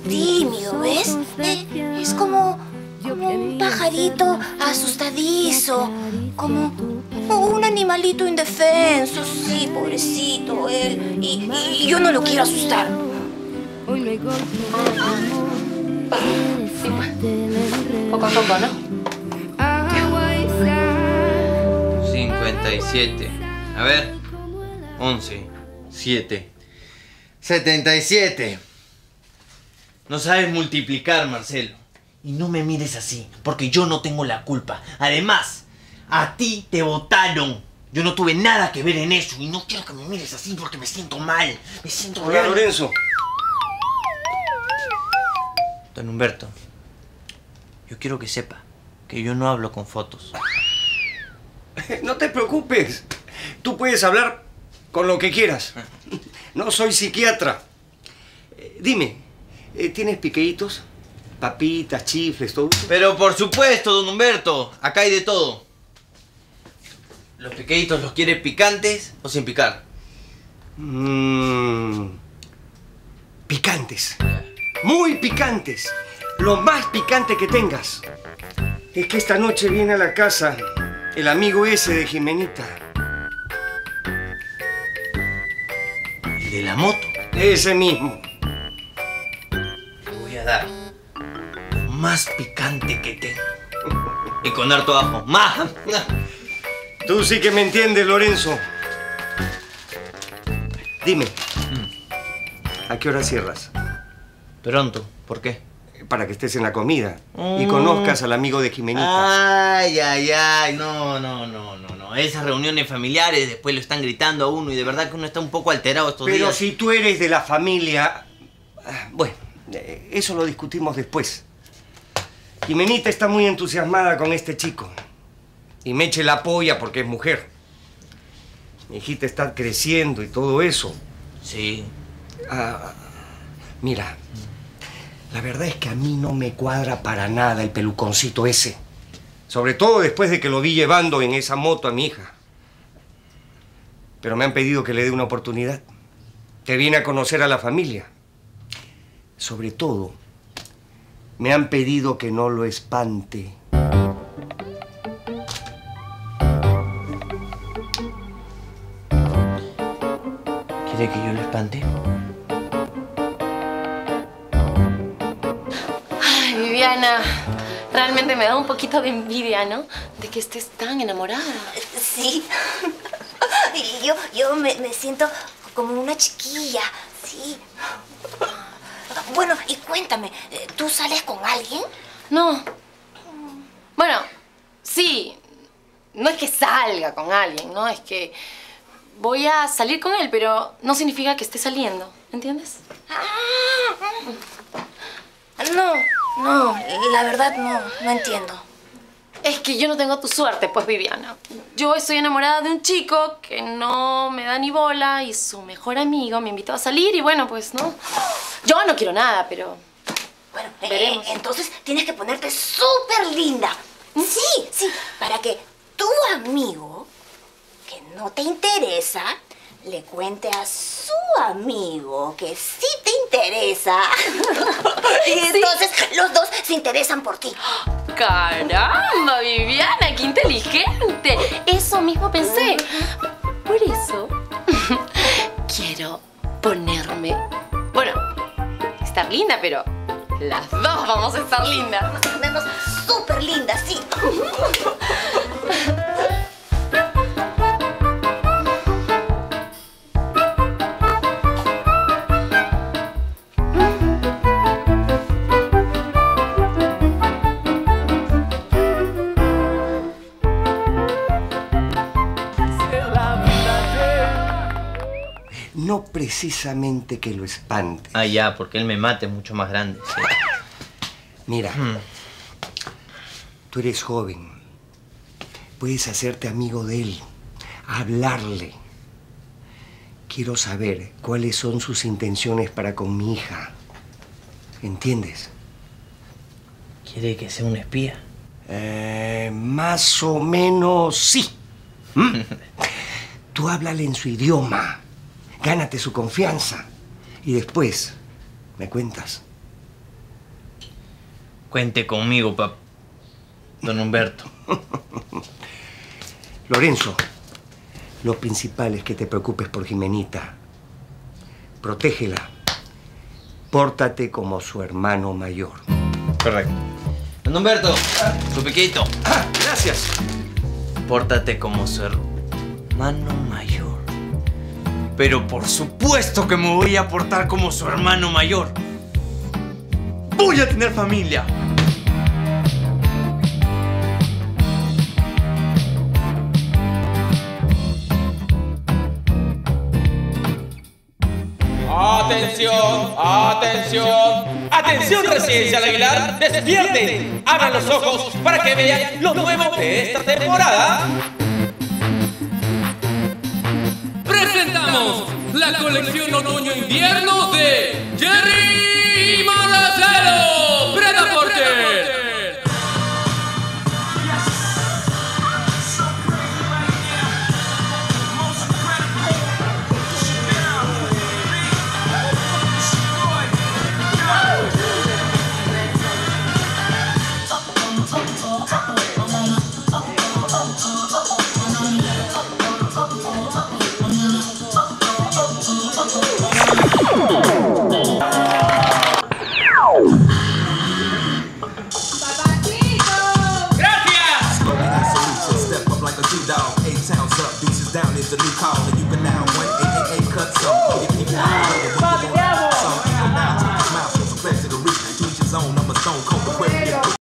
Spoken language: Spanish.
tímido, ¿ves? Es como un pajarito asustadizo, como un animalito indefenso, sí, pobrecito él. Y yo no lo quiero asustar. Poco a poco, ¿no? 57. A ver. 11. 7. 77. No sabes multiplicar, Marcelo. Y no me mires así, porque yo no tengo la culpa. Además, a ti te votaron. Yo no tuve nada que ver en eso. Y no quiero que me mires así porque me siento mal. Me siento mal. Hola, Lorenzo. Don Humberto, yo quiero que sepa que yo no hablo con fotos. No te preocupes. Tú puedes hablar con lo que quieras. No soy psiquiatra. Dime, ¿tienes piqueitos? Papitas, chifles, todo eso. Pero por supuesto, don Humberto. Acá hay de todo. ¿Los piqueditos los quiere picantes o sin picar? Picantes. Muy picantes. Lo más picante que tengas. Es que esta noche viene a la casa el amigo ese de Jimenita. ¿El de la moto? Ese mismo. Le voy a dar lo más picante que tengo. Y con harto ajo. ¡Más! Tú sí que me entiendes, Lorenzo. Dime, ¿a qué hora cierras? Pronto. ¿Por qué? Para que estés en la comida y conozcas al amigo de Jimenita. Ay, ay, ay. No. Esas reuniones familiares después lo están gritando a uno y de verdad que uno está un poco alterado estos días. Pero si tú eres de la familia... Bueno, eso lo discutimos después. Jimenita está muy entusiasmada con este chico. Y Meche la apoya porque es mujer. Mi hijita está creciendo y todo eso. Sí. Mira, la verdad es que a mí no me cuadra para nada el peluconcito ese. Sobre todo después de que lo vi llevando en esa moto a mi hija. Pero me han pedido que le dé una oportunidad. Que viene a conocer a la familia. Sobre todo, me han pedido que no lo espante. ¿Quiere que yo lo espante? Ay, Viviana, realmente me da un poquito de envidia, ¿no? De que estés tan enamorada. Sí. Yo me siento como una chiquilla, sí. Bueno, y cuéntame, ¿tú sales con alguien? No. Bueno, sí. No es que salga con alguien, ¿no? Es que voy a salir con él, pero no significa que esté saliendo, ¿entiendes? No, la verdad no entiendo. Es que yo no tengo tu suerte, pues, Viviana. Yo estoy enamorada de un chico que no me da ni bola y su mejor amigo me invitó a salir y bueno, pues, ¿no? Yo no quiero nada, pero... Bueno, veremos. Entonces tienes que ponerte súper linda. Sí, para que tu amigo, que no te interesa, le cuente a su amigo que sí te interesa. Y entonces los dos se interesan por ti. ¡Caramba, Viviana! ¡Qué inteligente! Eso mismo pensé. Por eso quiero ponerme... Bueno, estar linda, pero las dos vamos a estar lindas. Vamos a ponernos súper lindas, sí. No precisamente que lo espante. Ah, ya, porque él me mate mucho más grande. Sí. Mira, tú eres joven. Puedes hacerte amigo de él, hablarle. Quiero saber cuáles son sus intenciones para con mi hija. ¿Entiendes? ¿Quiere que sea un espía? Más o menos sí. Tú háblale en su idioma. Gánate su confianza. Y después me cuentas. Cuente conmigo, don Humberto. Lorenzo, lo principal es que te preocupes por Jimenita. Protégela. Pórtate como su hermano mayor. Correcto. Don Humberto, su piquito. Gracias. Pórtate como su hermano mayor. Pero por supuesto que me voy a portar como su hermano mayor. Voy a tener familia. ¡Atención! ¡Atención! ¡Atención, Residencial Aguilar! ¡Despierten! ¡Abran los ojos para que vean lo nuevo de esta temporada! Presentamos la colección Otoño-Invierno